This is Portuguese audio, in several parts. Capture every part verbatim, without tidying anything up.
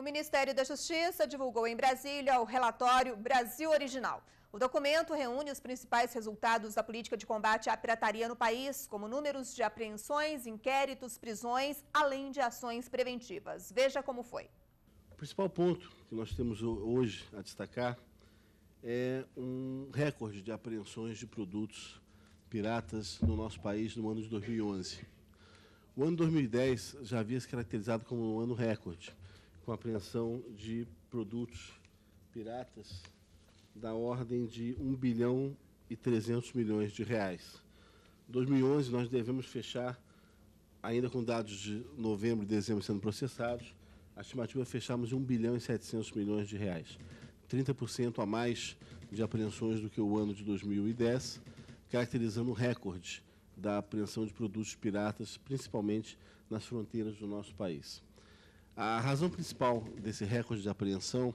Ministério da Justiça divulgou em Brasília o relatório Brasil Original. O documento reúne os principais resultados da política de combate à pirataria no país, como números de apreensões, inquéritos, prisões, além de ações preventivas. Veja como foi. O principal ponto que nós temos hoje a destacar é um recorde de apreensões de produtos piratas no nosso país no ano de dois mil e onze. O ano dois mil e dez já havia se caracterizado como um ano recorde, com a apreensão de produtos piratas da ordem de um bilhão e trezentos milhões de reais. Em dois mil e onze, nós devemos fechar, ainda com dados de novembro e dezembro sendo processados, a estimativa é fecharmos em um bilhão e setecentos milhões de reais. trinta por cento a mais de apreensões do que o ano de dois mil e dez, caracterizando o recorde da apreensão de produtos piratas, principalmente nas fronteiras do nosso país. A razão principal desse recorde de apreensão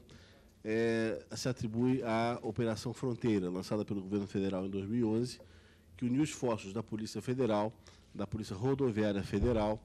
é, se atribui à Operação Fronteira, lançada pelo governo federal em dois mil e onze, que uniu esforços da Polícia Federal, da Polícia Rodoviária Federal,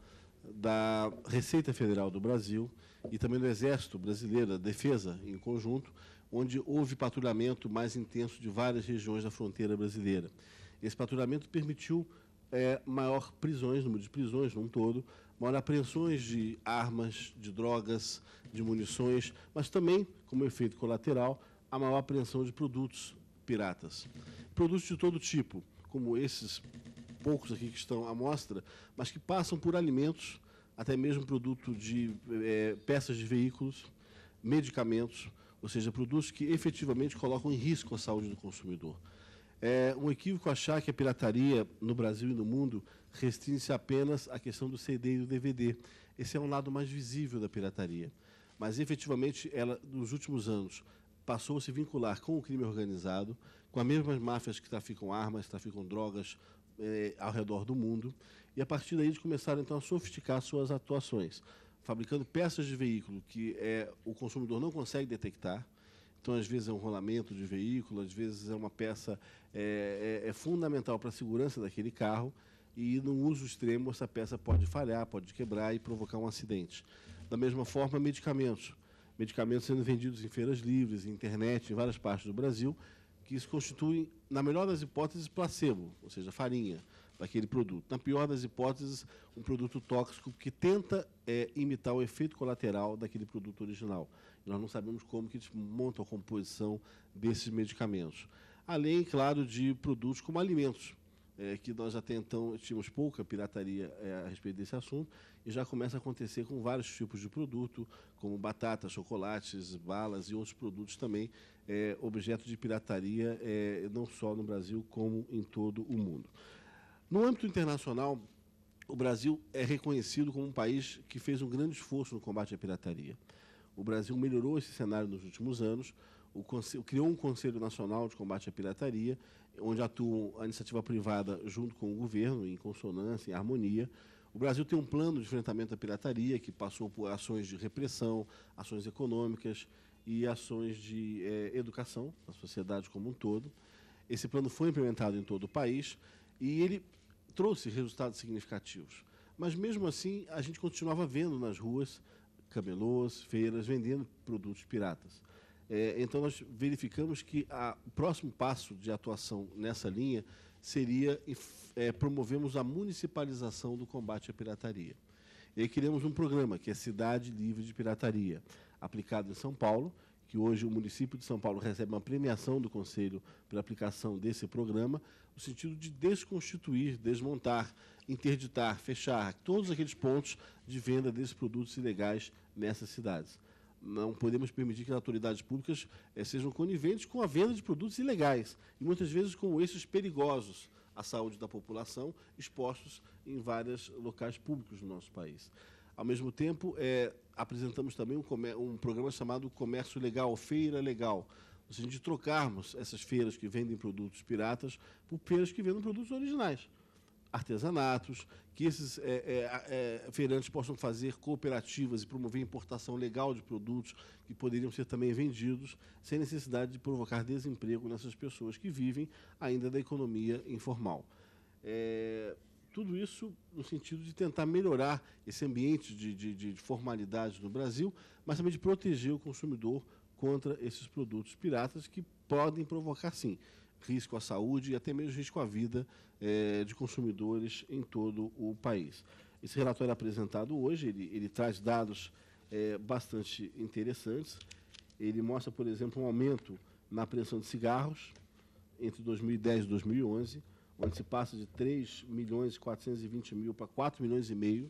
da Receita Federal do Brasil e também do Exército Brasileiro, da Defesa em conjunto, onde houve patrulhamento mais intenso de várias regiões da fronteira brasileira. Esse patrulhamento permitiu é, maior prisões, número de prisões num todo, maior apreensões de armas, de drogas, de munições, mas também, como efeito colateral, a maior apreensão de produtos piratas. Produtos de todo tipo, como esses poucos aqui que estão à mostra, mas que passam por alimentos, até mesmo produto de é, peças de veículos, medicamentos, ou seja, produtos que efetivamente colocam em risco a saúde do consumidor. É um equívoco achar que a pirataria no Brasil e no mundo restringe-se apenas à questão do C D e do D V D. Esse é um lado mais visível da pirataria. Mas, efetivamente, ela, nos últimos anos, passou a se vincular com o crime organizado, com as mesmas máfias que traficam armas, traficam drogas é, ao redor do mundo, e, a partir daí, eles começaram, então, a sofisticar suas atuações, fabricando peças de veículo que é, o consumidor não consegue detectar. Então, às vezes, é um rolamento de veículo, às vezes é uma peça é, é, é fundamental para a segurança daquele carro, e, no uso extremo, essa peça pode falhar, pode quebrar e provocar um acidente. Da mesma forma, medicamentos. Medicamentos sendo vendidos em feiras livres, em internet, em várias partes do Brasil, que se constituem, na melhor das hipóteses, placebo, ou seja, farinha daquele produto. Na pior das hipóteses, um produto tóxico que tenta é, imitar o efeito colateral daquele produto original. E nós não sabemos como que eles montam a composição desses medicamentos. Além, claro, de produtos como alimentos, é, que nós até então tínhamos pouca pirataria é, a respeito desse assunto, e já começa a acontecer com vários tipos de produto, como batatas, chocolates, balas e outros produtos também, é, objeto de pirataria, é, não só no Brasil, como em todo o mundo. No âmbito internacional, o Brasil é reconhecido como um país que fez um grande esforço no combate à pirataria. O Brasil melhorou esse cenário nos últimos anos, o conselho, criou um Conselho Nacional de Combate à Pirataria, onde atuam a iniciativa privada junto com o governo, em consonância, em harmonia. O Brasil tem um plano de enfrentamento à pirataria, que passou por ações de repressão, ações econômicas e ações de é, educação na sociedade como um todo. Esse plano foi implementado em todo o país e ele trouxe resultados significativos. Mas, mesmo assim, a gente continuava vendo nas ruas camelôs, feiras, vendendo produtos piratas. É, então, nós verificamos que a, o próximo passo de atuação nessa linha seria é, promovermos a municipalização do combate à pirataria. E aí criamos um programa, que é Cidade Livre de Pirataria, aplicado em São Paulo, que hoje o município de São Paulo recebe uma premiação do Conselho pela aplicação desse programa, no sentido de desconstituir, desmontar, interditar, fechar todos aqueles pontos de venda desses produtos ilegais nessas cidades. Não podemos permitir que as autoridades públicas eh, sejam coniventes com a venda de produtos ilegais, e muitas vezes com esses perigosos à saúde da população, expostos em vários locais públicos do nosso país. Ao mesmo tempo, é, apresentamos também um, um programa chamado Comércio Legal, Feira Legal, no sentido de trocarmos essas feiras que vendem produtos piratas por feiras que vendem produtos originais, artesanatos, que esses é, é, é, feirantes possam fazer cooperativas e promover importação legal de produtos que poderiam ser também vendidos, sem necessidade de provocar desemprego nessas pessoas que vivem ainda da economia informal. É, tudo isso no sentido de tentar melhorar esse ambiente de, de, de formalidade no Brasil, mas também de proteger o consumidor contra esses produtos piratas que podem provocar, sim, risco à saúde e até mesmo risco à vida eh, de consumidores em todo o país. Esse relatório é apresentado hoje, ele, ele traz dados eh, bastante interessantes. Ele mostra, por exemplo, um aumento na apreensão de cigarros entre dois mil e dez e dois mil e onze, onde se passa de três milhões e quatrocentos e vinte mil para quatro milhões e meio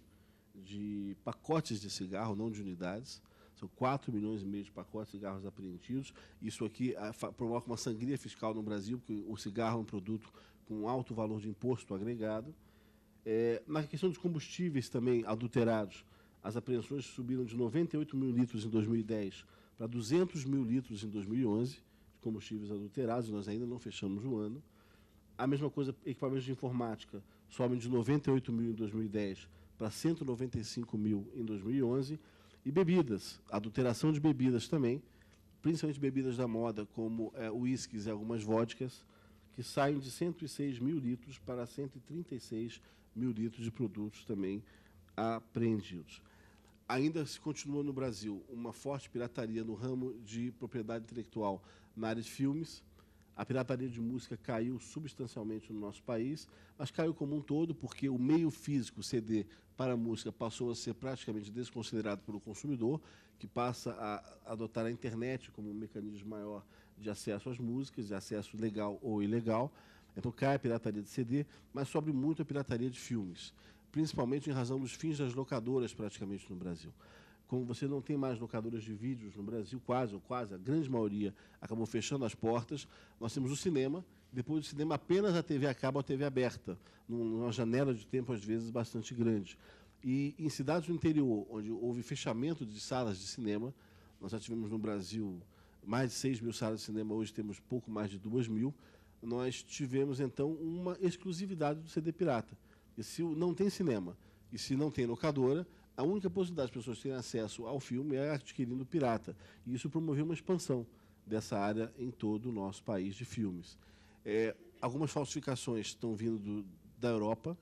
de pacotes de cigarro, não de unidades. São quatro milhões e meio de pacotes de cigarros apreendidos. Isso aqui a, fa, provoca uma sangria fiscal no Brasil, porque o cigarro é um produto com alto valor de imposto agregado. É, na questão dos combustíveis também adulterados, as apreensões subiram de noventa e oito mil litros em dois mil e dez para duzentos mil litros em dois mil e onze, de combustíveis adulterados, nós ainda não fechamos o ano. A mesma coisa, equipamentos de informática, sobem de noventa e oito mil em dois mil e dez para cento e noventa e cinco mil em dois mil e onze. E bebidas, adulteração de bebidas também, principalmente bebidas da moda, como é, uísques e algumas vodkas, que saem de cento e seis mil litros para cento e trinta e seis mil litros de produtos também apreendidos. Ainda se continua no Brasil uma forte pirataria no ramo de propriedade intelectual na área de filmes. A pirataria de música caiu substancialmente no nosso país, mas caiu como um todo porque o meio físico, C D, para a música passou a ser praticamente desconsiderado pelo consumidor, que passa a adotar a internet como um mecanismo maior de acesso às músicas, de acesso legal ou ilegal. Então cai a pirataria de C D, mas sobe muito a pirataria de filmes, principalmente em razão dos fins das locadoras praticamente no Brasil. Como você não tem mais locadoras de vídeos no Brasil, quase ou quase, a grande maioria acabou fechando as portas, nós temos o cinema, depois do cinema apenas a T V a cabo ou a T V aberta, numa janela de tempo, às vezes, bastante grande. E em cidades do interior, onde houve fechamento de salas de cinema, nós já tivemos no Brasil mais de seis mil salas de cinema, hoje temos pouco mais de duas mil, nós tivemos, então, uma exclusividade do C D pirata. E se não tem cinema e se não tem locadora, a única possibilidade das pessoas terem acesso ao filme é adquirindo pirata. E isso promoveu uma expansão dessa área em todo o nosso país de filmes. É, algumas falsificações estão vindo do, da Europa.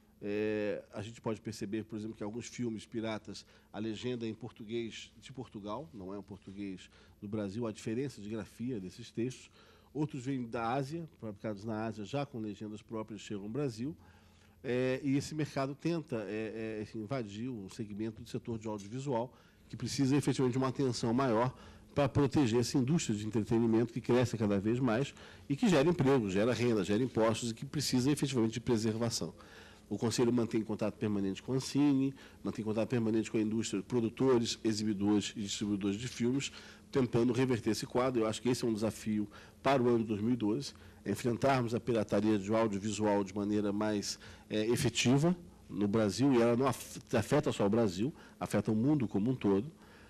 É, a gente pode perceber, por exemplo, que alguns filmes piratas, a legenda é em português de Portugal, não é um português do Brasil, a diferença de grafia desses textos. Outros vêm da Ásia, fabricados na Ásia, já com legendas próprias, chegam ao Brasil. É, e esse mercado tenta é, é, invadir um segmento do setor de audiovisual que precisa efetivamente de uma atenção maior para proteger essa indústria de entretenimento que cresce cada vez mais e que gera emprego, gera renda, gera impostos e que precisa efetivamente de preservação. O Conselho mantém contato permanente com a Ancine, mantém contato permanente com a indústria, produtores, exibidores e distribuidores de filmes, tentando reverter esse quadro. Eu acho que esse é um desafio para o ano de dois mil e doze, é enfrentarmos a pirataria de audiovisual de maneira mais é, efetiva no Brasil, e ela não afeta só o Brasil, afeta o mundo como um todo.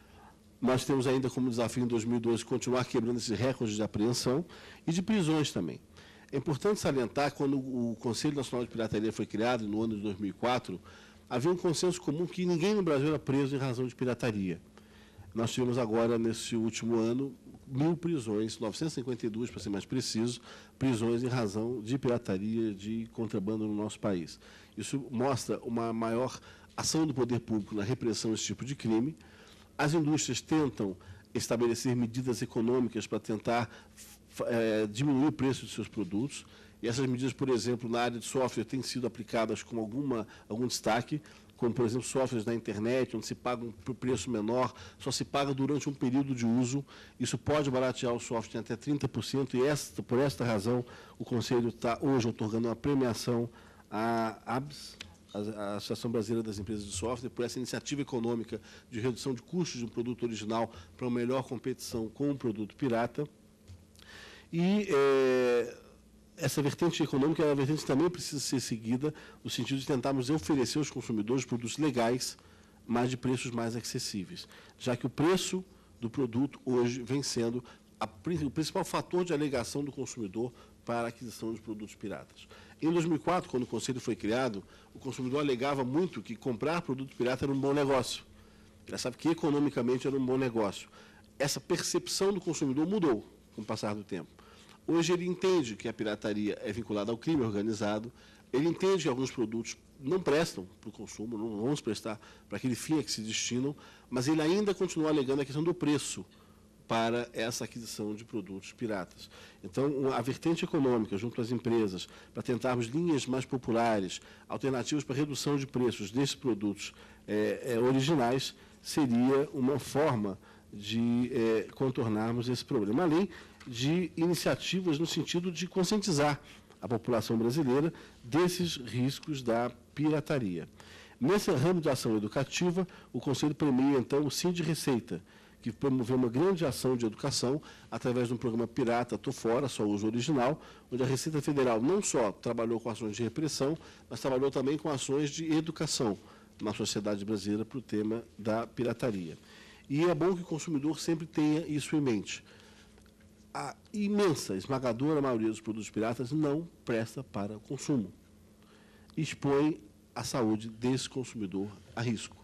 Nós temos ainda como desafio em dois mil e doze continuar quebrando esses recordes de apreensão e de prisões também. É importante salientar, quando o Conselho Nacional de Pirataria foi criado, no ano de dois mil e quatro, havia um consenso comum que ninguém no Brasil era preso em razão de pirataria. Nós tivemos agora, nesse último ano, mil prisões, novecentas e cinquenta e duas, para ser mais preciso, prisões em razão de pirataria, de contrabando no nosso país. Isso mostra uma maior ação do poder público na repressão desse tipo de crime. As indústrias tentam estabelecer medidas econômicas para tentar é, diminuir o preço de seus produtos. E essas medidas, por exemplo, na área de software, têm sido aplicadas com alguma, algum destaque, como, por exemplo, softwares na internet, onde se paga um preço menor, só se paga durante um período de uso. Isso pode baratear o software em até trinta por cento, e esta, por esta razão o Conselho está hoje otorgando uma premiação à A B S, a Associação Brasileira das Empresas de Software, por essa iniciativa econômica de redução de custos de um produto original para uma melhor competição com um produto pirata. E é, essa vertente econômica é uma vertente que também precisa ser seguida no sentido de tentarmos oferecer aos consumidores produtos legais, mas de preços mais acessíveis, já que o preço do produto hoje vem sendo a, o principal fator de alegação do consumidor para a aquisição de produtos piratas. Em dois mil e quatro, quando o Conselho foi criado, o consumidor alegava muito que comprar produto pirata era um bom negócio. Ele sabe que economicamente era um bom negócio. Essa percepção do consumidor mudou com o passar do tempo. Hoje ele entende que a pirataria é vinculada ao crime organizado, ele entende que alguns produtos não prestam para o consumo, não vamos prestar para aquele fim a que se destinam, mas ele ainda continua alegando a questão do preço para essa aquisição de produtos piratas. Então, a vertente econômica, junto às empresas, para tentarmos linhas mais populares, alternativas para redução de preços desses produtos é, é, originais, seria uma forma de é, contornarmos esse problema, além de iniciativas no sentido de conscientizar a população brasileira desses riscos da pirataria. Nesse ramo de ação educativa, o Conselho premia, então, o Sind Receita, que promoveu uma grande ação de educação através de um programa Pirata Tô Fora, só uso original, onde a Receita Federal não só trabalhou com ações de repressão, mas trabalhou também com ações de educação na sociedade brasileira para o tema da pirataria. E é bom que o consumidor sempre tenha isso em mente. A imensa, esmagadora maioria dos produtos piratas não presta para consumo. Expõe a saúde desse consumidor a risco.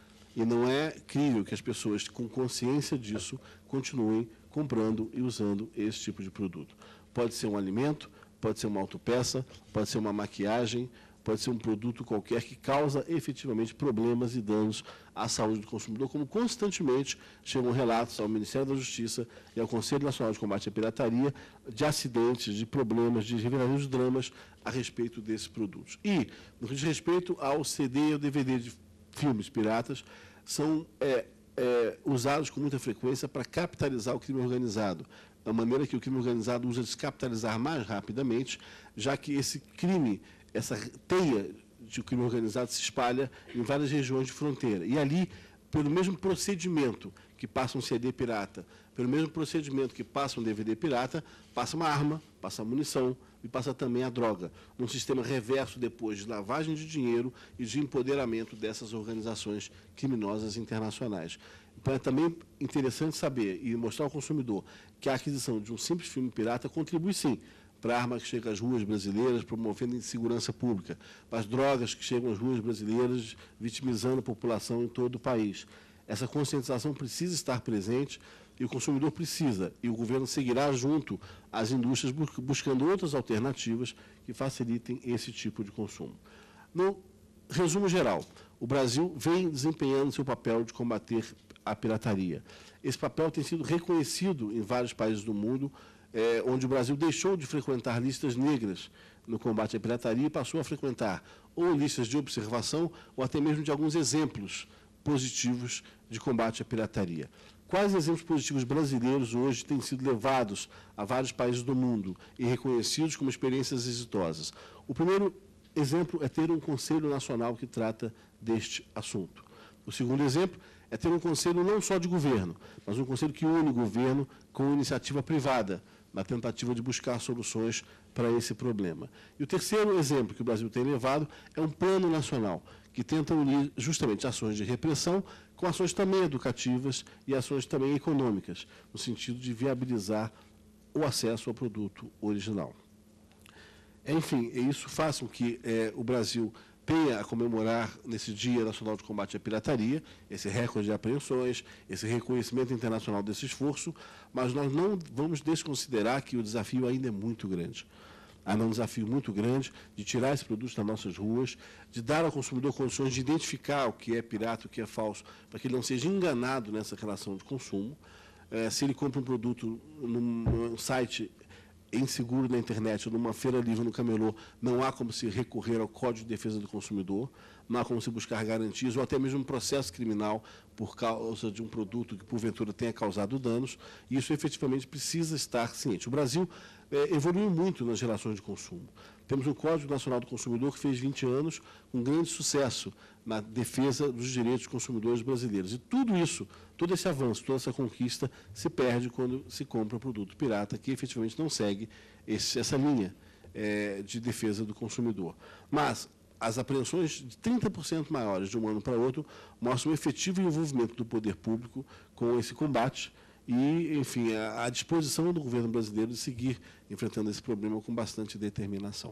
E não é crível que as pessoas, com consciência disso, continuem comprando e usando esse tipo de produto. Pode ser um alimento, pode ser uma autopeça, pode ser uma maquiagem, pode ser um produto qualquer que causa efetivamente problemas e danos à saúde do consumidor, como constantemente chegam relatos ao Ministério da Justiça e ao Conselho Nacional de Combate à Pirataria de acidentes, de problemas, de verdadeiros dramas a respeito desses produtos. E, no que diz respeito ao C D e ao D V D de filmes piratas, são é, é, usados com muita frequência para capitalizar o crime organizado. A maneira que o crime organizado usa de se capitalizar mais rapidamente, já que esse crime, essa teia de crime organizado se espalha em várias regiões de fronteira. E ali, pelo mesmo procedimento que passa um C D pirata, pelo mesmo procedimento que passa um D V D pirata, passa uma arma, passa munição e passa também a droga, num sistema reverso depois de lavagem de dinheiro e de empoderamento dessas organizações criminosas internacionais. Então, é também interessante saber e mostrar ao consumidor que a aquisição de um simples filme pirata contribui, sim, para a arma que chega às ruas brasileiras, promovendo insegurança pública, para as drogas que chegam às ruas brasileiras, vitimizando a população em todo o país. Essa conscientização precisa estar presente e o consumidor precisa, e o governo seguirá junto às indústrias buscando outras alternativas que facilitem esse tipo de consumo. No resumo geral, o Brasil vem desempenhando seu papel de combater a pirataria. Esse papel tem sido reconhecido em vários países do mundo, É, onde o Brasil deixou de frequentar listas negras no combate à pirataria e passou a frequentar ou listas de observação ou até mesmo de alguns exemplos positivos de combate à pirataria. Quais exemplos positivos brasileiros hoje têm sido levados a vários países do mundo e reconhecidos como experiências exitosas? O primeiro exemplo é ter um Conselho Nacional que trata deste assunto. O segundo exemplo é ter um conselho não só de governo, mas um conselho que une o governo com iniciativa privada, na tentativa de buscar soluções para esse problema. E o terceiro exemplo que o Brasil tem levado é um plano nacional, que tenta unir justamente ações de repressão com ações também educativas e ações também econômicas, no sentido de viabilizar o acesso ao produto original. Enfim, isso faz com que é, o Brasil tenha a comemorar nesse Dia Nacional de Combate à Pirataria, esse recorde de apreensões, esse reconhecimento internacional desse esforço, mas nós não vamos desconsiderar que o desafio ainda é muito grande. Há um desafio muito grande de tirar esses produtos das nossas ruas, de dar ao consumidor condições de identificar o que é pirata, o que é falso, para que ele não seja enganado nessa relação de consumo. É, se ele compra um produto num, num site inseguro na internet ou numa feira livre no camelô, não há como se recorrer ao Código de Defesa do Consumidor, não há como se buscar garantias ou até mesmo um processo criminal por causa de um produto que porventura tenha causado danos, e isso efetivamente precisa estar ciente. O Brasil é, evoluiu muito nas relações de consumo. Temos o Código Nacional do Consumidor que fez vinte anos, com grande sucesso na defesa dos direitos dos consumidores brasileiros. E tudo isso, todo esse avanço, toda essa conquista se perde quando se compra um produto pirata que efetivamente não segue esse, essa linha é, de defesa do consumidor. Mas as apreensões de trinta por cento maiores de um ano para outro mostram o efetivo envolvimento do poder público com esse combate e, enfim, a, a disposição do governo brasileiro de seguir enfrentando esse problema com bastante determinação.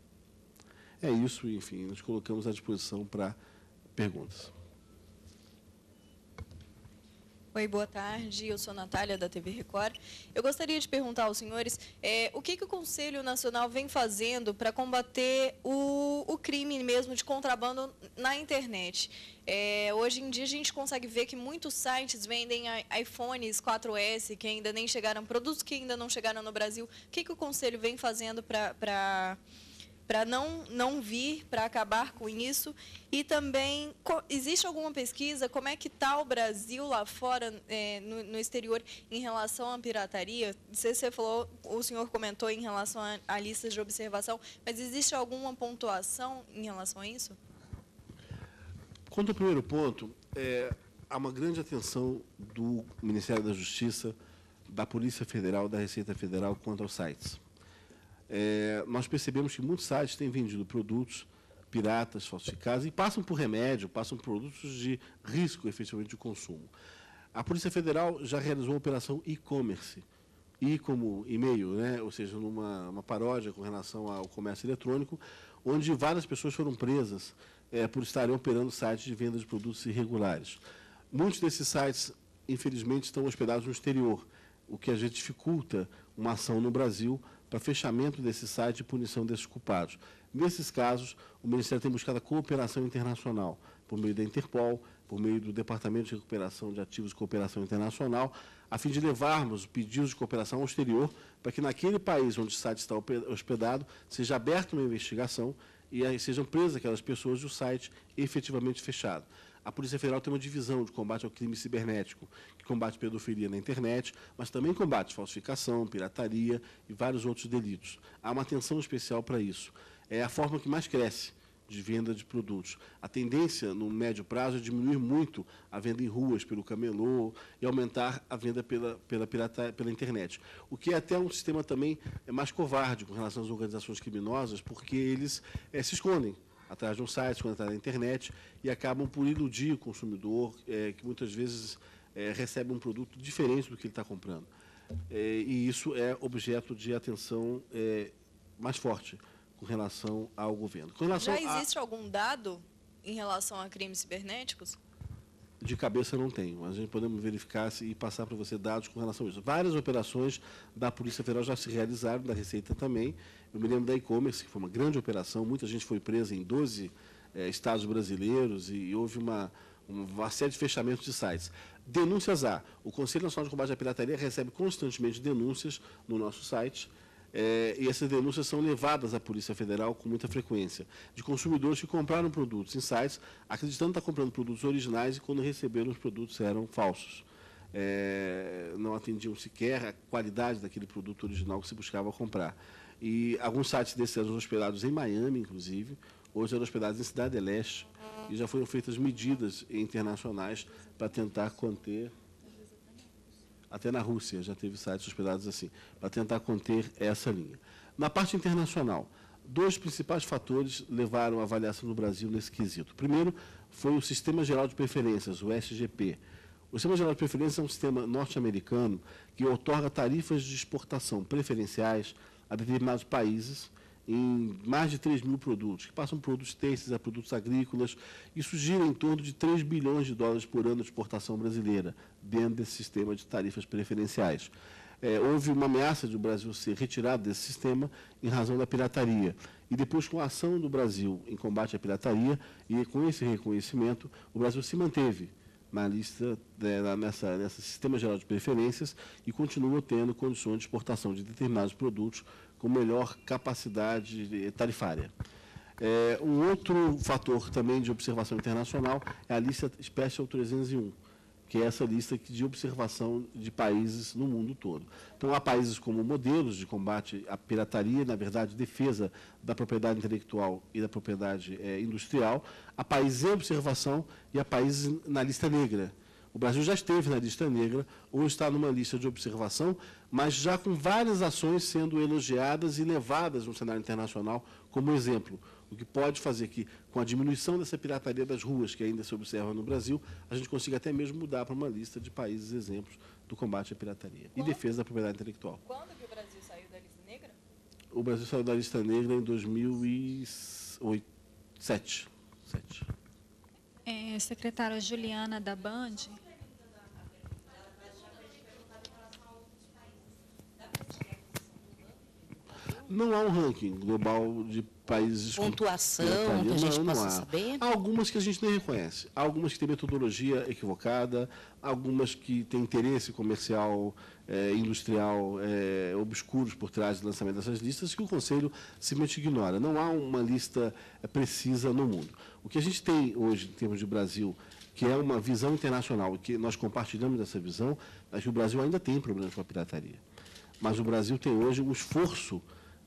É isso, enfim, nos colocamos à disposição para perguntas. Oi, boa tarde. Eu sou Natália, da T V Record. Eu gostaria de perguntar aos senhores é, o que, que o Conselho Nacional vem fazendo para combater o, o crime mesmo de contrabando na internet. É, hoje em dia a gente consegue ver que muitos sites vendem iPhones quatro S que ainda nem chegaram, produtos que ainda não chegaram no Brasil. O que, que o Conselho vem fazendo para... para para não, não vir, para acabar com isso? E também, existe alguma pesquisa, como é que está o Brasil lá fora, é, no, no exterior, em relação à pirataria? Você, você falou, o senhor comentou em relação a, a listas de observação, mas existe alguma pontuação em relação a isso? Quanto ao primeiro ponto, é, há uma grande atenção do Ministério da Justiça, da Polícia Federal, da Receita Federal, quanto aos sites. É, nós percebemos que muitos sites têm vendido produtos piratas, falsificados, e passam por remédio, passam por produtos de risco, efetivamente, de consumo. A Polícia Federal já realizou uma operação e-commerce, e como e-mail, né? Ou seja, numa uma paródia com relação ao comércio eletrônico, onde várias pessoas foram presas é, por estarem operando sites de venda de produtos irregulares. Muitos desses sites, infelizmente, estão hospedados no exterior, o que às vezes dificulta uma ação no Brasil para fechamento desse site e punição desses culpados. Nesses casos, o Ministério tem buscado a cooperação internacional, por meio da Interpol, por meio do Departamento de Recuperação de Ativos e Cooperação Internacional, a fim de levarmos pedidos de cooperação ao exterior, para que naquele país onde o site está hospedado, seja aberta uma investigação e aí sejam presas aquelas pessoas e o site efetivamente fechado. A Polícia Federal tem uma divisão de combate ao crime cibernético, que combate pedofilia na internet, mas também combate falsificação, pirataria e vários outros delitos. Há uma atenção especial para isso. É a forma que mais cresce de venda de produtos. A tendência, no médio prazo, é diminuir muito a venda em ruas pelo camelô e aumentar a venda pela, pela, pirata, pela internet. O que é até um sistema também é mais covarde com relação às organizações criminosas, porque eles é, se escondem atrás de um site, quando está na internet, e acabam por iludir o consumidor, é, que muitas vezes é, recebe um produto diferente do que ele está comprando. É, e isso é objeto de atenção é, mais forte com relação ao governo. Com relação Já existe a... algum dado em relação a crimes cibernéticos? De cabeça não tenho, mas a gente podemos verificar e passar para você dados com relação a isso. Várias operações da Polícia Federal já se realizaram, da Receita também. Eu me lembro da e-commerce, que foi uma grande operação, muita gente foi presa em doze eh, estados brasileiros e, e houve uma, uma série de fechamentos de sites. Denúncias há. O Conselho Nacional de Combate à Pirataria recebe constantemente denúncias no nosso site, É, e essas denúncias são levadas à Polícia Federal com muita frequência, de consumidores que compraram produtos em sites, acreditando estar comprando produtos originais e quando receberam os produtos eram falsos. É, não atendiam sequer a qualidade daquele produto original que se buscava comprar. E alguns sites desses eram hospedados em Miami, inclusive, hoje eram hospedados em Cidade do Leste, e já foram feitas medidas internacionais para tentar conter... Até na Rússia já teve sites hospedados assim, para tentar conter essa linha. Na parte internacional, dois principais fatores levaram a avaliação no Brasil nesse quesito. Primeiro, foi o Sistema Geral de Preferências, o S G P. O Sistema Geral de Preferências é um sistema norte-americano que outorga tarifas de exportação preferenciais a determinados países em mais de três mil produtos, que passam de produtos têxteis a produtos agrícolas. Isso gira em torno de três bilhões de dólares por ano de exportação brasileira, dentro desse sistema de tarifas preferenciais. É, houve uma ameaça de o Brasil ser retirado desse sistema em razão da pirataria. E depois, com a ação do Brasil em combate à pirataria e com esse reconhecimento, o Brasil se manteve na lista, né, nessa, nessa sistema geral de preferências e continua tendo condições de exportação de determinados produtos com melhor capacidade tarifária. É, um outro fator também de observação internacional é a lista Special trezentos e um, que é essa lista de observação de países no mundo todo. Então, há países como modelos de combate à pirataria, na verdade, defesa da propriedade intelectual e da propriedade é, industrial, há países em observação e há países na lista negra. O Brasil já esteve na lista negra, ou está numa lista de observação, mas já com várias ações sendo elogiadas e levadas no cenário internacional como exemplo. O que pode fazer que, com a diminuição dessa pirataria das ruas que ainda se observa no Brasil, a gente consiga até mesmo mudar para uma lista de países exemplos do combate à pirataria Quando? e defesa da propriedade intelectual. Quando que o Brasil saiu da lista negra? O Brasil saiu da lista negra em dois mil e sete. É, secretária Juliana da Band. Não há um ranking global de países... Pontuação com que a gente não, não possa há. saber? Há algumas que a gente nem reconhece. Há algumas que têm metodologia equivocada, algumas que têm interesse comercial, eh, industrial, eh, obscuros por trás do lançamento dessas listas, que o Conselho simplesmente ignora. Não há uma lista precisa no mundo. O que a gente tem hoje, em termos de Brasil, que é uma visão internacional, e que nós compartilhamos dessa visão, é que o Brasil ainda tem problemas com a pirataria. Mas o Brasil tem hoje um esforço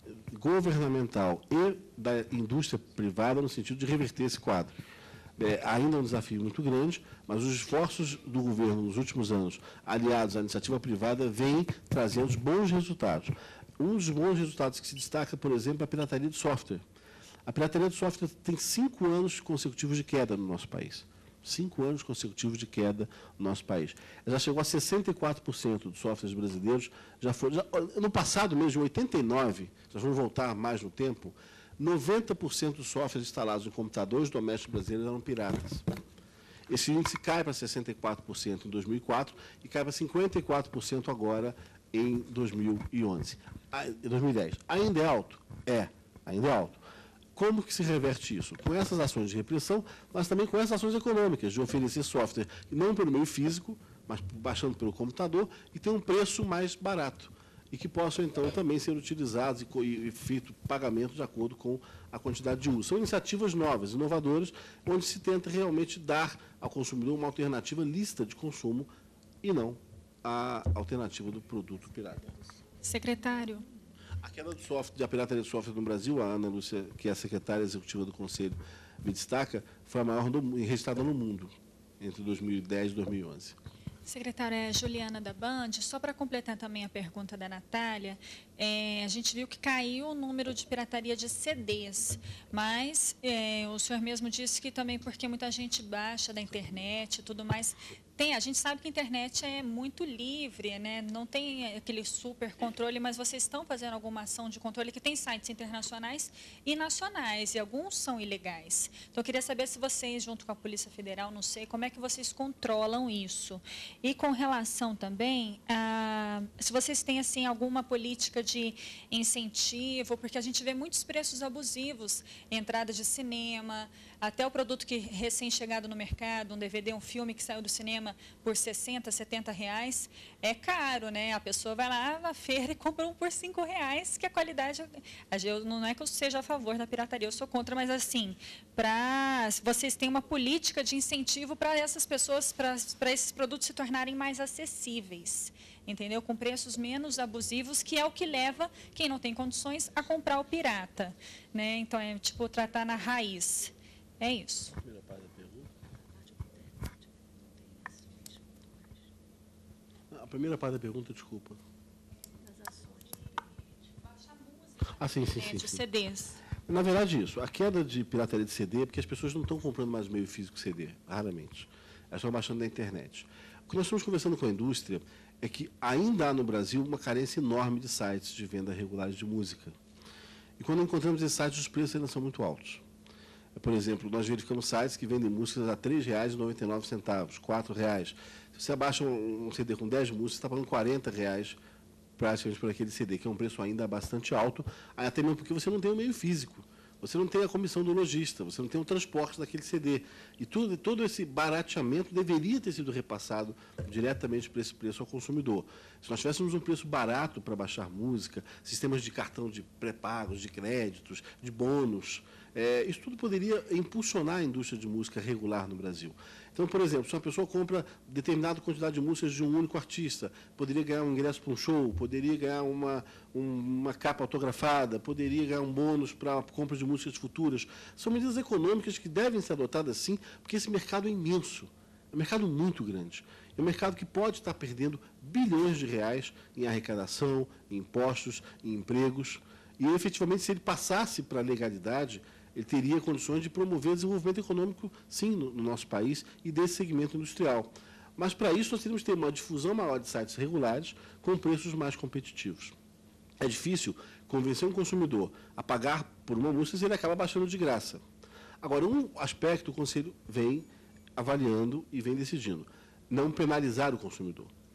governamental e da indústria privada no sentido de reverter esse quadro. É, ainda é um desafio muito grande, mas os esforços do governo nos últimos anos, aliados à iniciativa privada, vêm trazendo bons resultados. Um dos bons resultados que se destaca, por exemplo, é a pirataria de software. A pirataria de software tem cinco anos consecutivos de queda no nosso país. Cinco anos consecutivos de queda no nosso país. Já chegou a sessenta e quatro por cento dos softwares brasileiros, já foram, já, no passado mesmo, em oitenta e nove, já vamos voltar mais no tempo, noventa por cento dos softwares instalados em computadores domésticos brasileiros eram piratas. Esse índice cai para sessenta e quatro por cento em dois mil e quatro e cai para cinquenta e quatro por cento agora em dois mil e onze. Em dois mil e dez. Ainda é alto? É, ainda é alto. Como que se reverte isso? Com essas ações de repressão, mas também com essas ações econômicas, de oferecer software, não pelo meio físico, mas baixando pelo computador, e ter um preço mais barato, e que possam, então, também ser utilizados e, e feito pagamento de acordo com a quantidade de uso. São iniciativas novas, inovadoras, onde se tenta realmente dar ao consumidor uma alternativa lícita de consumo e não a alternativa do produto pirata. Secretário. A queda do software, da pirataria de software no Brasil, a Ana Lúcia, que é a secretária executiva do Conselho, me destaca, foi a maior do, registrada no mundo, entre dois mil e dez e dois mil e onze. Secretária, é Juliana da Band, só para completar também a pergunta da Natália, é, a gente viu que caiu o número de pirataria de C Ds, mas é, o senhor mesmo disse que também porque muita gente baixa da internet e tudo mais. Tem, a gente sabe que a internet é muito livre, né? Não tem aquele super controle, mas vocês estão fazendo alguma ação de controle que tem sites internacionais e nacionais, e alguns são ilegais. Então, eu queria saber se vocês, junto com a Polícia Federal, não sei, como é que vocês controlam isso. E com relação também a se vocês têm assim, alguma política de incentivo, porque a gente vê muitos preços abusivos, entrada de cinema, até o produto que recém-chegado no mercado, um D V D, um filme que saiu do cinema por sessenta, setenta reais, é caro, né? A pessoa vai lá na feira e compra um por cinco reais, que a qualidade... Eu, não é que eu seja a favor da pirataria, eu sou contra, mas assim, para vocês têm uma política de incentivo para essas pessoas, para, para esses produtos se tornarem mais acessíveis, entendeu? Com preços menos abusivos, que é o que leva quem não tem condições a comprar o pirata, né? Então, é tipo tratar na raiz. É isso. Primeira parte da pergunta. A primeira parte da pergunta, desculpa. Ah, sim, sim, sim. De sim. C Ds. Na verdade, isso. A queda de pirataria de C D é porque as pessoas não estão comprando mais meio físico C D, raramente. Elas estão baixando da internet. O que nós estamos conversando com a indústria é que ainda há no Brasil uma carência enorme de sites de venda regulares de música. E quando encontramos esses sites, os preços ainda são muito altos. Por exemplo, nós verificamos sites que vendem músicas a três reais e noventa e nove centavos, quatro reais. Se você abaixa um C D com dez músicas, você está pagando quarenta reais praticamente por aquele C D, que é um preço ainda bastante alto, até mesmo porque você não tem o meio físico. Você não tem a comissão do lojista, você não tem o transporte daquele C D. E tudo, todo esse barateamento deveria ter sido repassado diretamente para esse preço ao consumidor. Se nós tivéssemos um preço barato para baixar música, sistemas de cartão de pré-pagos, de créditos, de bônus, é, isso tudo poderia impulsionar a indústria de música regular no Brasil. Então, por exemplo, se uma pessoa compra determinada quantidade de músicas de um único artista, poderia ganhar um ingresso para um show, poderia ganhar uma, um, uma capa autografada, poderia ganhar um bônus para a compra de músicas futuras. São medidas econômicas que devem ser adotadas sim, porque esse mercado é imenso, é um mercado muito grande. É um mercado que pode estar perdendo bilhões de reais em arrecadação, em impostos, em empregos. E, efetivamente, se ele passasse para a legalidade, ele teria condições de promover o desenvolvimento econômico, sim, no, no nosso país e desse segmento industrial. Mas, para isso, nós teríamos que ter uma difusão maior de sites regulares com preços mais competitivos. É difícil convencer um consumidor a pagar por uma música se ele acaba baixando de graça. Agora, um aspecto o Conselho vem avaliando e vem decidindo: não penalizar o consumidor.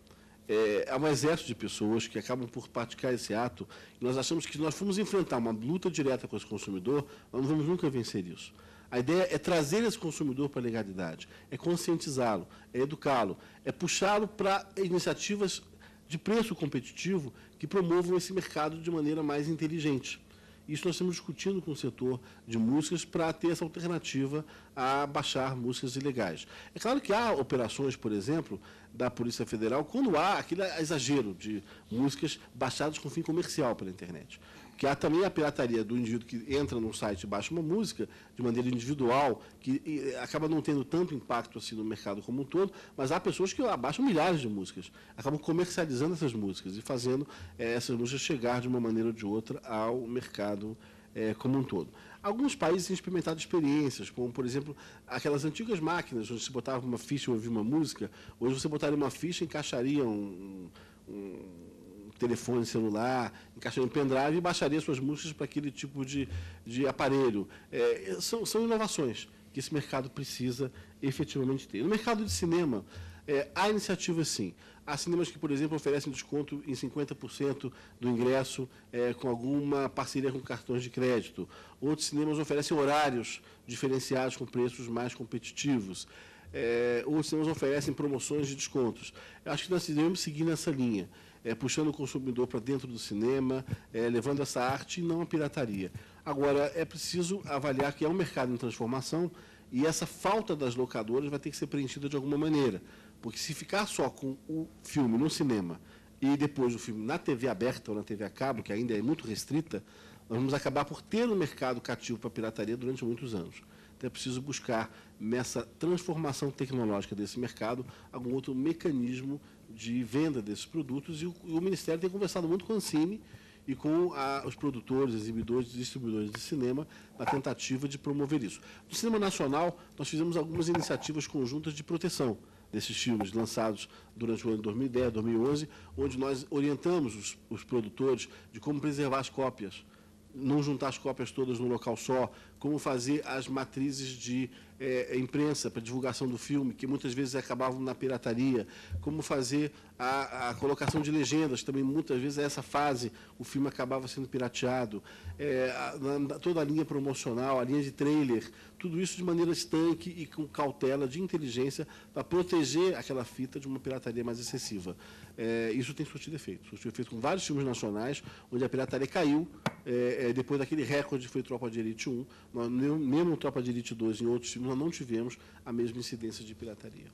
É, há um exército de pessoas que acabam por praticar esse ato, e nós achamos que se nós formos enfrentar uma luta direta com esse consumidor, nós não vamos nunca vencer isso. A ideia é trazer esse consumidor para a legalidade, é conscientizá-lo, é educá-lo, é puxá-lo para iniciativas de preço competitivo que promovam esse mercado de maneira mais inteligente. Isso nós estamos discutindo com o setor de músicas para ter essa alternativa a baixar músicas ilegais. É claro que há operações, por exemplo, da Polícia Federal, quando há aquele exagero de músicas baixadas com fim comercial pela internet. Que há também a pirataria do indivíduo que entra num site e baixa uma música de maneira individual, que e, acaba não tendo tanto impacto assim no mercado como um todo, mas há pessoas que abaixam milhares de músicas, acabam comercializando essas músicas e fazendo é, essas músicas chegar de uma maneira ou de outra ao mercado é, como um todo. Alguns países têm experimentado experiências, como, por exemplo, aquelas antigas máquinas onde se botava uma ficha e ouvia uma música, hoje você botaria uma ficha e encaixaria um... um telefone celular, encaixaria um pendrive e baixaria suas músicas para aquele tipo de, de aparelho. É, são, são inovações que esse mercado precisa efetivamente ter. No mercado de cinema, é, há iniciativas sim. Há cinemas que, por exemplo, oferecem desconto em cinquenta por cento do ingresso é, com alguma parceria com cartões de crédito. Outros cinemas oferecem horários diferenciados com preços mais competitivos. É, outros cinemas oferecem promoções de descontos. Eu acho que nós devemos seguir nessa linha. É, puxando o consumidor para dentro do cinema, é, levando essa arte e não a pirataria. Agora, é preciso avaliar que é um mercado em transformação e essa falta das locadoras vai ter que ser preenchida de alguma maneira. Porque se ficar só com o filme no cinema e depois o filme na T V aberta ou na T V a cabo, que ainda é muito restrita, nós vamos acabar por ter um mercado cativo para a pirataria durante muitos anos. Então, é preciso buscar, nessa transformação tecnológica desse mercado, algum outro mecanismo de venda desses produtos, e o, e o Ministério tem conversado muito com a Ancine e com a, os produtores, exibidores e distribuidores de cinema na tentativa de promover isso. No cinema nacional, nós fizemos algumas iniciativas conjuntas de proteção desses filmes lançados durante o ano de dois mil e dez, dois mil e onze, onde nós orientamos os, os produtores de como preservar as cópias, não juntar as cópias todas num local só, como fazer as matrizes de é, imprensa para divulgação do filme, que muitas vezes acabavam na pirataria, como fazer a, a colocação de legendas, também muitas vezes essa fase o filme acabava sendo pirateado, é, a, na, toda a linha promocional, a linha de trailer, tudo isso de maneira estanque e com cautela de inteligência para proteger aquela fita de uma pirataria mais excessiva. É, isso tem surtido efeito. Surtido efeito com vários filmes nacionais, onde a pirataria caiu, é, é, depois daquele recorde que foi Tropa de Elite um, nós, mesmo Tropa de Elite dois em outros filmes, nós não tivemos a mesma incidência de pirataria.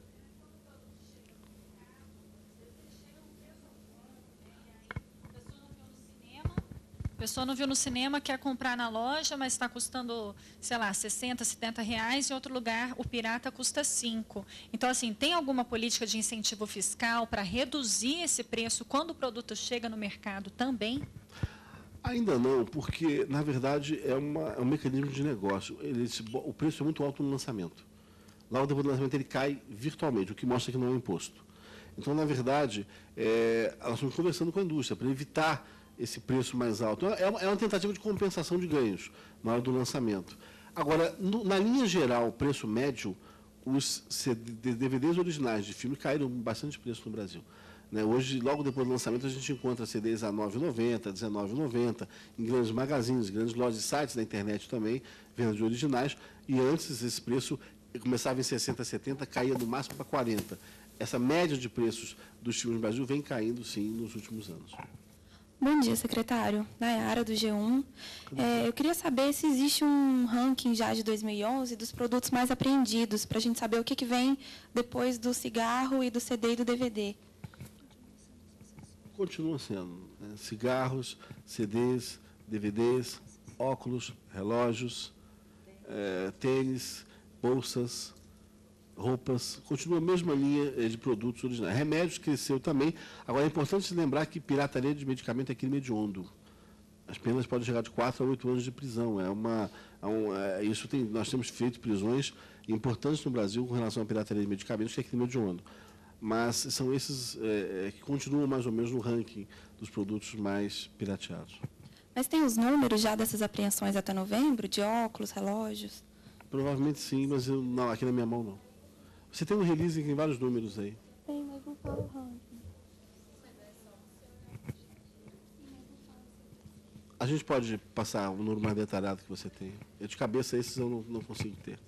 A pessoa não viu no cinema, quer comprar na loja, mas está custando, sei lá, sessenta, setenta reais, em outro lugar o pirata custa cinco. Então, assim, tem alguma política de incentivo fiscal para reduzir esse preço quando o produto chega no mercado também? Ainda não, porque, na verdade, é, uma, é um mecanismo de negócio. Ele, o preço é muito alto no lançamento. Logo depois do lançamento, ele cai virtualmente, o que mostra que não é um imposto. Então, na verdade, é, nós estamos conversando com a indústria para evitar esse preço mais alto. É uma, é uma tentativa de compensação de ganhos na hora do lançamento. Agora, no, na linha geral, o preço médio, os C D, D V Ds originais de filme caíram bastante de preço no Brasil. Né? Hoje, logo depois do lançamento, a gente encontra C Ds a nove reais e noventa centavos, dezenove reais e noventa centavos, em grandes magazines, grandes lojas e sites da internet também, venda de originais, e antes esse preço começava em sessenta, setenta, caía no máximo para quarenta. Essa média de preços dos filmes no Brasil vem caindo, sim, nos últimos anos. Bom dia, secretário. Nayara, do G um. É, eu queria saber se existe um ranking já de dois mil e onze dos produtos mais apreendidos, para a gente saber o que, que vem depois do cigarro e do C D e do D V D. Continua sendo. Né? Cigarros, C Ds, D V Ds, óculos, relógios, é, tênis, bolsas, roupas, continua a mesma linha de produtos originais. Remédios cresceu também. Agora, é importante se lembrar que pirataria de medicamento é crime hediondo. As penas podem chegar de quatro a oito anos de prisão. É uma, é um, é, isso tem, nós temos feito prisões importantes no Brasil com relação à pirataria de medicamentos, que é crime hediondo. Mas são esses é, que continuam mais ou menos no ranking dos produtos mais pirateados. Mas tem os números já dessas apreensões até novembro, de óculos, relógios? Provavelmente sim, mas eu, não, aqui na minha mão não. Você tem um release que tem vários números aí. Tem, mas não fala o ranking. A gente pode passar o número mais detalhado que você tem. Eu, de cabeça, esses eu não, não consigo ter.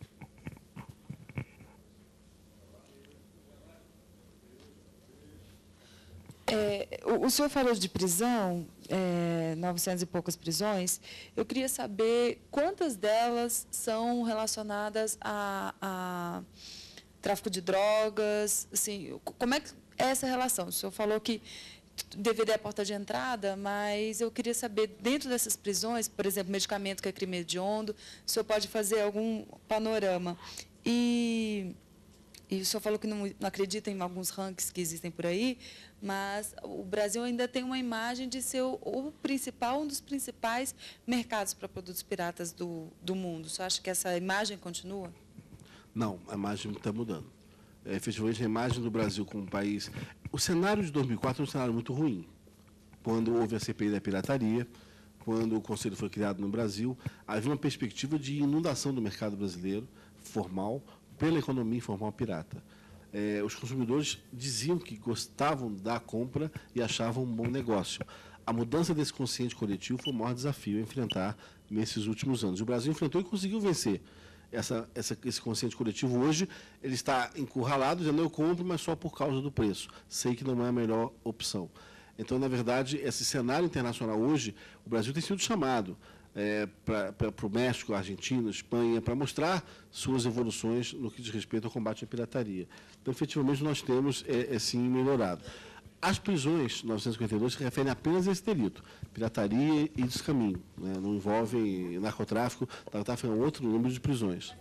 É, o, o senhor falou de prisão, é, novecentas e poucas prisões. Eu queria saber quantas delas são relacionadas a, a tráfico de drogas. Assim, como é que é essa relação? O senhor falou que D V D é a porta de entrada, mas eu queria saber, dentro dessas prisões, por exemplo, medicamento que é crime hediondo, o senhor pode fazer algum panorama. E, e o senhor falou que não, não acredita em alguns rankings que existem por aí, mas o Brasil ainda tem uma imagem de ser o, o principal, um dos principais mercados para produtos piratas do, do mundo. O senhor acha que essa imagem continua? Não, a imagem está mudando. É, efetivamente, a imagem do Brasil como país... O cenário de dois mil e quatro é um cenário muito ruim. Quando houve a C P I da pirataria, quando o Conselho foi criado no Brasil, havia uma perspectiva de inundação do mercado brasileiro formal pela economia informal pirata. É, os consumidores diziam que gostavam da compra e achavam um bom negócio. A mudança desse consciente coletivo foi o maior desafio a enfrentar nesses últimos anos. O Brasil enfrentou e conseguiu vencer essa, essa, esse consciente coletivo. Hoje ele está encurralado, dizendo eu compro, mas só por causa do preço. Sei que não é a melhor opção. Então, na verdade, esse cenário internacional hoje, o Brasil tem sido chamado É, para o México, Argentina, Espanha, para mostrar suas evoluções no que diz respeito ao combate à pirataria. Então, efetivamente, nós temos, é, é sim, melhorado. As prisões novecentos e cinquenta e dois se referem apenas a esse delito, pirataria e descaminho, né? Não envolvem narcotráfico, narcotráfico é um outro número de prisões.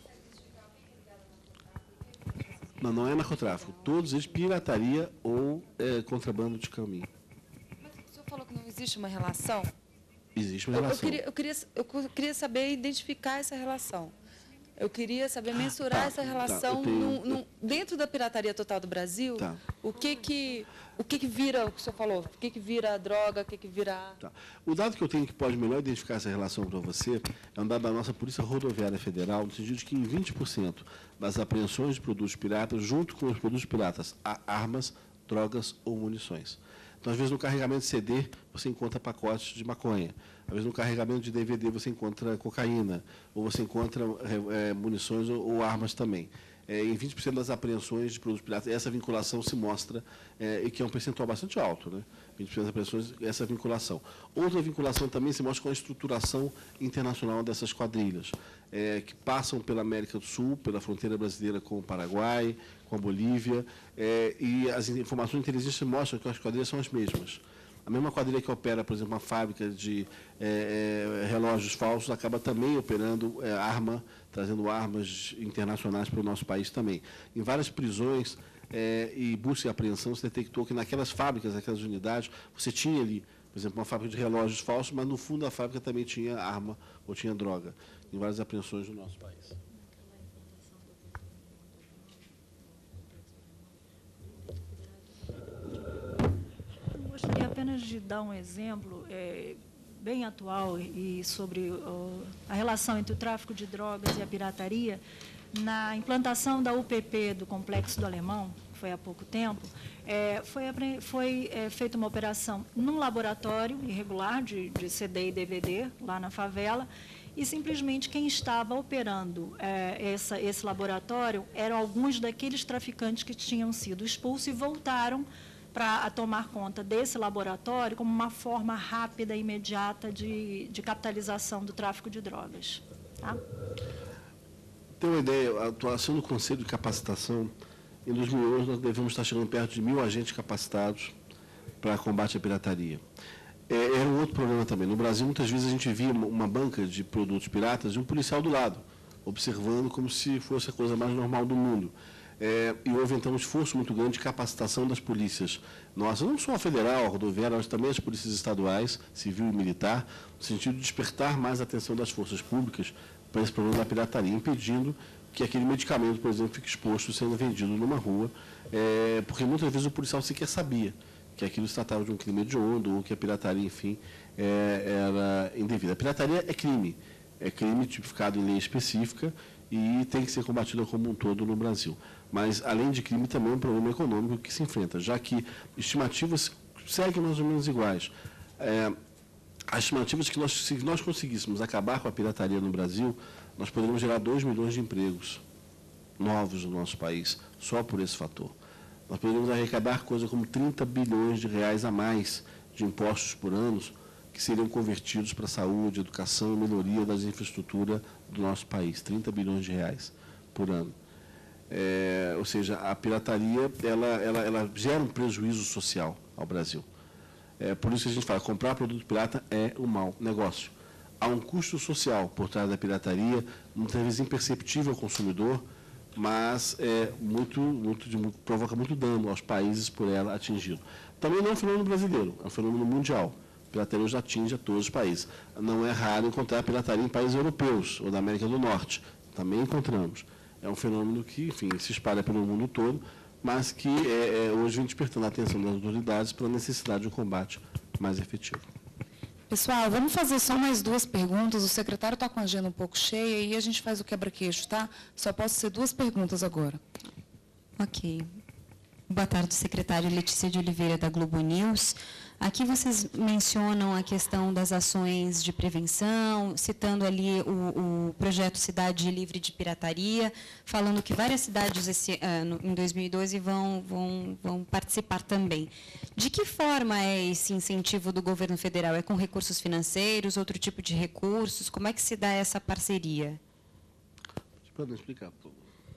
Não, não é narcotráfico, todos eles pirataria ou é, contrabando de caminho. Mas o senhor falou que não existe uma relação? Existe uma relação. Eu, eu, queria, eu, queria, eu queria saber identificar essa relação. Eu queria saber mensurar tá, essa relação tá, tenho, no, no, dentro da pirataria total do Brasil. Tá. O que que o que que vira o que o senhor falou? O que que vira a droga? O que que vira? Tá. O dado que eu tenho que pode melhor identificar essa relação para você é um dado da nossa Polícia Rodoviária Federal, no sentido de que em vinte por cento das apreensões de produtos piratas, junto com os produtos piratas, há armas, drogas ou munições. Então, às vezes, no carregamento de C D, você encontra pacotes de maconha. Às vezes, no carregamento de D V D, você encontra cocaína. Ou você encontra é, munições ou, ou armas também. É, em vinte por cento das apreensões de produtos piratas, essa vinculação se mostra, é, e que é um percentual bastante alto, né? vinte por cento das apreensões, essa vinculação. Outra vinculação também se mostra com a estruturação internacional dessas quadrilhas, é, que passam pela América do Sul, pela fronteira brasileira com o Paraguai, com a Bolívia, é, e as informações de inteligência mostram que as quadrilhas são as mesmas. A mesma quadrilha que opera, por exemplo, uma fábrica de é, é, relógios falsos, acaba também operando é, arma, trazendo armas internacionais para o nosso país também. Em várias prisões é, e busca e apreensão, se detectou que naquelas fábricas, naquelas unidades, você tinha ali, por exemplo, uma fábrica de relógios falsos, mas no fundo da fábrica também tinha arma ou tinha droga, em várias apreensões do nosso país. Gostaria apenas de dar um exemplo é, bem atual e sobre o, a relação entre o tráfico de drogas e a pirataria. Na implantação da U P P do Complexo do Alemão, que foi há pouco tempo, é, foi, foi é, feita uma operação num laboratório irregular de, de C D e D V D, lá na favela, e simplesmente quem estava operando é, essa, esse laboratório eram alguns daqueles traficantes que tinham sido expulsos e voltaram para tomar conta desse laboratório como uma forma rápida e imediata de, de capitalização do tráfico de drogas. Tá? Tem uma ideia, a atuação do Conselho de Capacitação, em dois mil e onze nós devemos estar chegando perto de mil agentes capacitados para combate à pirataria. É, era um outro problema também. No Brasil, muitas vezes a gente via uma, uma banca de produtos piratas e um policial do lado, observando como se fosse a coisa mais normal do mundo. É, e houve, então, um esforço muito grande de capacitação das polícias nossas, não só a federal, a rodoviária, mas também as polícias estaduais, civil e militar, no sentido de despertar mais a atenção das forças públicas para esse problema da pirataria, impedindo que aquele medicamento, por exemplo, fique exposto sendo vendido numa rua, é, porque muitas vezes o policial sequer sabia que aquilo se tratava de um crime hediondo ou que a pirataria, enfim, é, era indevida. A pirataria é crime, é crime tipificado em lei específica e tem que ser combatido como um todo no Brasil. Mas, além de crime, também é um problema econômico que se enfrenta, já que estimativas seguem mais ou menos iguais. É, a estimativa é que nós, se nós conseguíssemos acabar com a pirataria no Brasil, nós poderíamos gerar dois milhões de empregos novos no nosso país, só por esse fator. Nós poderíamos arrecadar coisa como trinta bilhões de reais a mais de impostos por ano, que seriam convertidos para saúde, educação e melhoria das infraestruturas do nosso país, trinta bilhões de reais por ano. É, ou seja, a pirataria ela, ela, ela gera um prejuízo social ao Brasil. É, por isso que a gente fala, comprar produto pirata é um mau negócio. Há um custo social por trás da pirataria, muitas vezes imperceptível ao consumidor, mas é muito, muito, de, provoca muito dano aos países por ela atingido. Também não é um fenômeno brasileiro, é um fenômeno mundial. A pirataria hoje atinge a todos os países. Não é raro encontrar pirataria em países europeus ou da América do Norte. Também encontramos. É um fenômeno que, enfim, se espalha pelo mundo todo, mas que é, é, hoje vem despertando a atenção das autoridades para a necessidade de um combate mais efetivo. Pessoal, vamos fazer só mais duas perguntas. O secretário está com a agenda um pouco cheia e a gente faz o quebra-queixo, tá? Só posso ser duas perguntas agora. Ok. Boa tarde, secretário. Letícia de Oliveira, da Globo News. Aqui vocês mencionam a questão das ações de prevenção, citando ali o, o projeto Cidade Livre de Pirataria, falando que várias cidades esse ano, em dois mil e doze, vão, vão, vão participar também. De que forma é esse incentivo do governo federal? É com recursos financeiros, outro tipo de recursos? Como é que se dá essa parceria? Pode explicar, por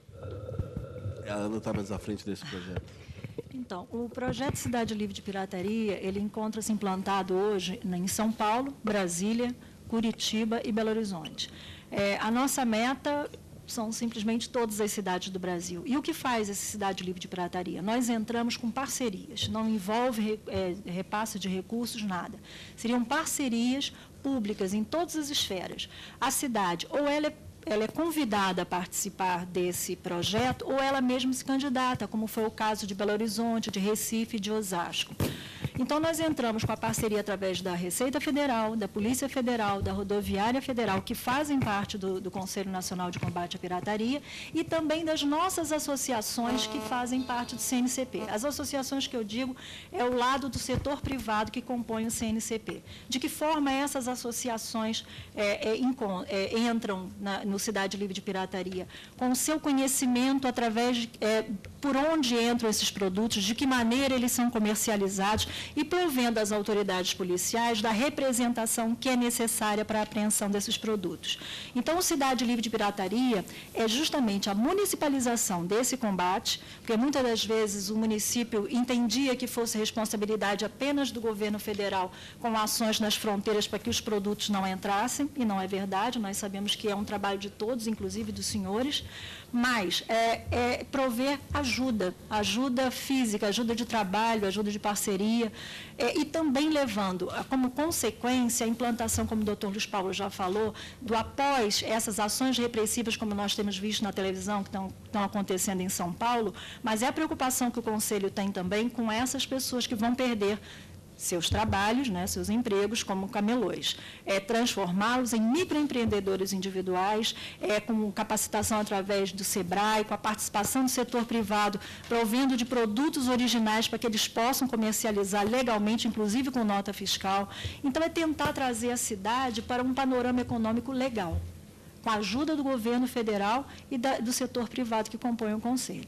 favor. Ela não está mais à frente desse projeto. Então, o projeto Cidade Livre de Pirataria, ele encontra-se implantado hoje em São Paulo, Brasília, Curitiba e Belo Horizonte. É, a nossa meta são simplesmente todas as cidades do Brasil. E o que faz essa Cidade Livre de Pirataria? Nós entramos com parcerias, não envolve é, repasse de recursos, nada. Seriam parcerias públicas em todas as esferas. A cidade, ou ela é ela é convidada a participar desse projeto ou ela mesma se candidata, como foi o caso de Belo Horizonte, de Recife e de Osasco. Então, nós entramos com a parceria através da Receita Federal, da Polícia Federal, da Rodoviária Federal, que fazem parte do, do Conselho Nacional de Combate à Pirataria, e também das nossas associações que fazem parte do C N C P. As associações que eu digo é o lado do setor privado que compõe o C N C P. De que forma essas associações é, é, é, entram na, no Cidade Livre de Pirataria? Com o seu conhecimento através de, é, por onde entram esses produtos, de que maneira eles são comercializados, e provendo as autoridades policiais da representação que é necessária para a apreensão desses produtos. Então, o Cidade Livre de Pirataria é justamente a municipalização desse combate, porque muitas das vezes o município entendia que fosse responsabilidade apenas do governo federal com ações nas fronteiras para que os produtos não entrassem, e não é verdade, nós sabemos que é um trabalho de todos, inclusive dos senhores, mas é, é prover ajuda, ajuda física, ajuda de trabalho, ajuda de parceria, é, e também levando como consequência a implantação, como o doutor Luiz Paulo já falou, do após essas ações repressivas, como nós temos visto na televisão, que estão, estão acontecendo em São Paulo, mas é a preocupação que o Conselho tem também com essas pessoas que vão perder seus trabalhos, né, seus empregos como camelôs, é, transformá-los em microempreendedores individuais, é, com capacitação através do SEBRAE, com a participação do setor privado, provendo de produtos originais para que eles possam comercializar legalmente, inclusive com nota fiscal. Então, é tentar trazer a cidade para um panorama econômico legal, com a ajuda do governo federal e da, do setor privado que compõe o Conselho.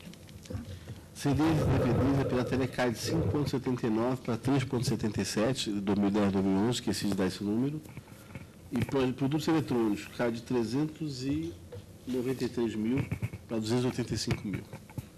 C Ds e D V Ds, a pirataria cai de cinco vírgula setenta e nove para três vírgula setenta e sete, de dois mil e dez a dois mil e onze, esqueci de dar esse número. E produtos eletrônicos cai de trezentos e noventa e três mil para duzentos e oitenta e cinco mil.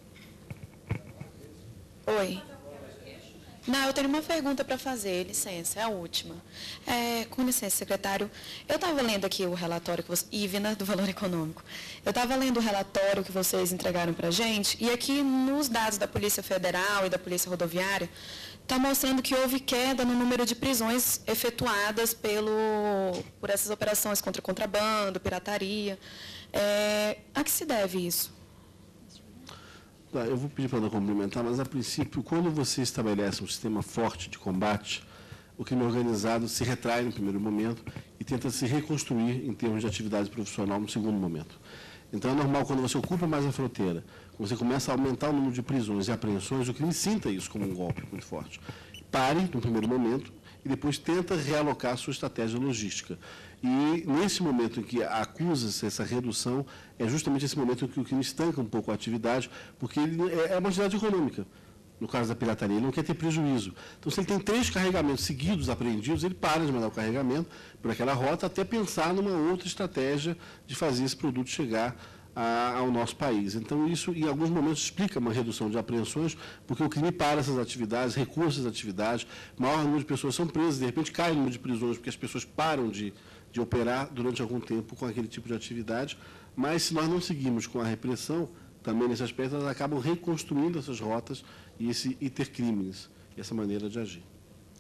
Oi. Não, eu tenho uma pergunta para fazer, licença, é a última. É, com licença, secretário, eu estava lendo aqui o relatório, que você, Ivna, do Valor Econômico. Eu estava lendo o relatório que vocês entregaram para a gente, e aqui nos dados da Polícia Federal e da Polícia Rodoviária, está mostrando que houve queda no número de prisões efetuadas pelo, por essas operações contra contrabando, pirataria. É, a que se deve isso? Tá, eu vou pedir para ela complementar, mas, a princípio, quando você estabelece um sistema forte de combate, o crime organizado se retrai no primeiro momento e tenta se reconstruir em termos de atividade profissional no segundo momento. Então, é normal, quando você ocupa mais a fronteira, quando você começa a aumentar o número de prisões e apreensões, o crime sinta isso como um golpe muito forte. Pare, no primeiro momento, e depois tenta realocar a sua estratégia logística. E, nesse momento em que acusa-se essa redução, é justamente esse momento em que o crime estanca um pouco a atividade, porque ele é uma atividade econômica. No caso da pirataria, ele não quer ter prejuízo. Então, se ele tem três carregamentos seguidos apreendidos, ele para de mandar o carregamento por aquela rota até pensar numa outra estratégia de fazer esse produto chegar a, ao nosso país. Então, isso, em alguns momentos, explica uma redução de apreensões, porque o crime para essas atividades, recua essas atividades, o maior número de pessoas são presas, de repente cai o número de prisões, porque as pessoas param de, de operar durante algum tempo com aquele tipo de atividade. Mas, se nós não seguirmos com a repressão, também nesse aspecto, elas acabam reconstruindo essas rotas e esse intercrimes, e essa maneira de agir.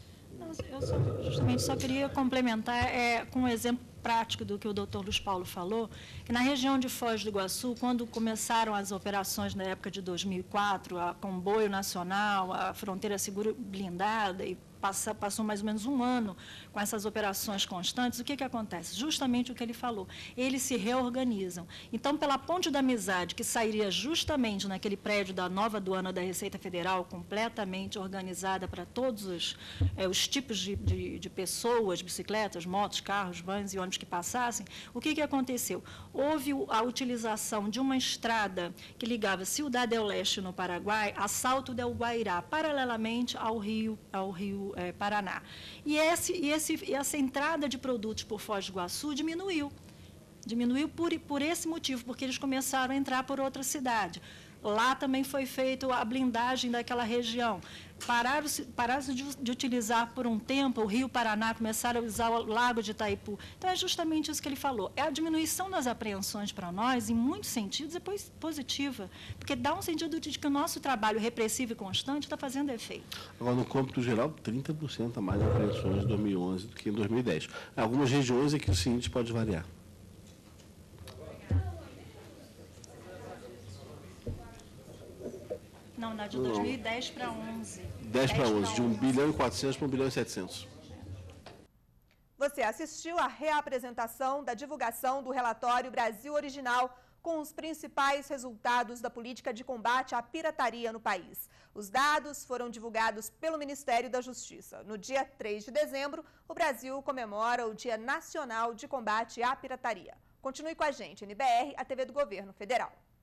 Eu só, justamente só queria complementar é, com um exemplo prático do que o doutor Luiz Paulo falou, que na região de Foz do Iguaçu, quando começaram as operações na época de dois mil e quatro, a Comboio Nacional, a Fronteira Segura Blindada, e passa, passou mais ou menos um ano com essas operações constantes, o que, que acontece? Justamente o que ele falou, eles se reorganizam. Então, pela Ponte da Amizade, que sairia justamente naquele prédio da nova aduana da Receita Federal, completamente organizada para todos os, é, os tipos de, de, de pessoas, bicicletas, motos, carros, vans e ônibus que passassem, o que, que aconteceu? Houve a utilização de uma estrada que ligava Ciudad del Leste, no Paraguai, a Salto del Guairá, paralelamente ao rio, ao rio é, Paraná. E, esse, e, esse, e essa entrada de produtos por Foz do Iguaçu diminuiu. Diminuiu por, por esse motivo, porque eles começaram a entrar por outra cidade. Lá também foi feita a blindagem daquela região. Pararam-se pararam de, de utilizar por um tempo o Rio Paraná, começaram a usar o Lago de Itaipu. Então, é justamente isso que ele falou. É a diminuição das apreensões para nós, em muitos sentidos, é positiva, porque dá um sentido de que o nosso trabalho repressivo e constante está fazendo efeito. Agora, no cômputo geral, trinta por cento a mais de apreensões em dois mil e onze do que em dois mil e dez. Em algumas regiões é que o índice pode variar. Não, na de dois mil e dez para onze. dez para onze, de um bilhão e quatrocentos para um bilhão e setecentos. Você assistiu à reapresentação da divulgação do relatório Brasil Original com os principais resultados da política de combate à pirataria no país. Os dados foram divulgados pelo Ministério da Justiça. No dia três de dezembro, o Brasil comemora o Dia Nacional de Combate à Pirataria. Continue com a gente, N B R, a T V do Governo Federal.